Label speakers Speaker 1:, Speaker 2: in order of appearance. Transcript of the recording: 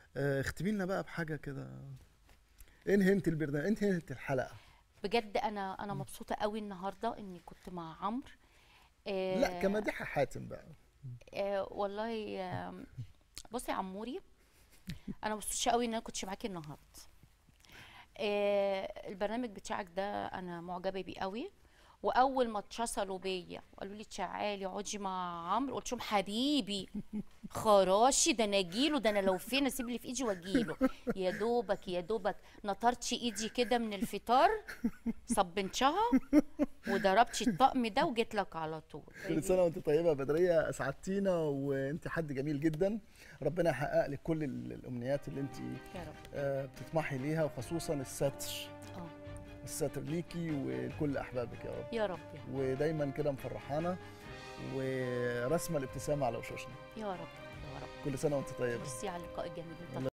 Speaker 1: اختمي لنا بقى بحاجه كده. انهي انت البرنامج، انهي انت الحلقه.
Speaker 2: بجد انا مبسوطه قوي النهارده اني كنت مع عمرو.
Speaker 1: لا
Speaker 2: آه
Speaker 1: كمديحه حاتم بقى.
Speaker 2: والله. بصي يا عموري، انا مبسوطه قوي ان انا كنتش معاكي النهارده. البرنامج بتاعك ده انا معجبه بيه قوي. واول ما اتصلوا بيا وقالوا لي تعالي اقعدي مع عمرو، قلت لهم حبيبي خراشي، ده انا اجيله، ده انا لو فين اسيب اللي في ايدي واجيله. يا دوبك يا دوبك نطرتش ايدي كده من الفطار، صبنتها وضربتي الطقم ده وجيت لك على طول.
Speaker 1: كل سنه وانت طيبه يا بدريه، اسعدتينا وانت حد جميل جدا. ربنا يحقق لك كل الامنيات اللي انت
Speaker 2: يا رب.
Speaker 1: بتطمحي ليها، وخصوصا الستر.
Speaker 2: اه.
Speaker 1: الستر ليكي ولكل احبابك يا رب.
Speaker 2: يا رب.
Speaker 1: ودايما كده مفرحانا ورسمه الابتسامه على وشوشنا.
Speaker 2: يا رب. يا رب.
Speaker 1: كل سنه وانت طيبه.
Speaker 2: ميرسي على اللقاء الجميل.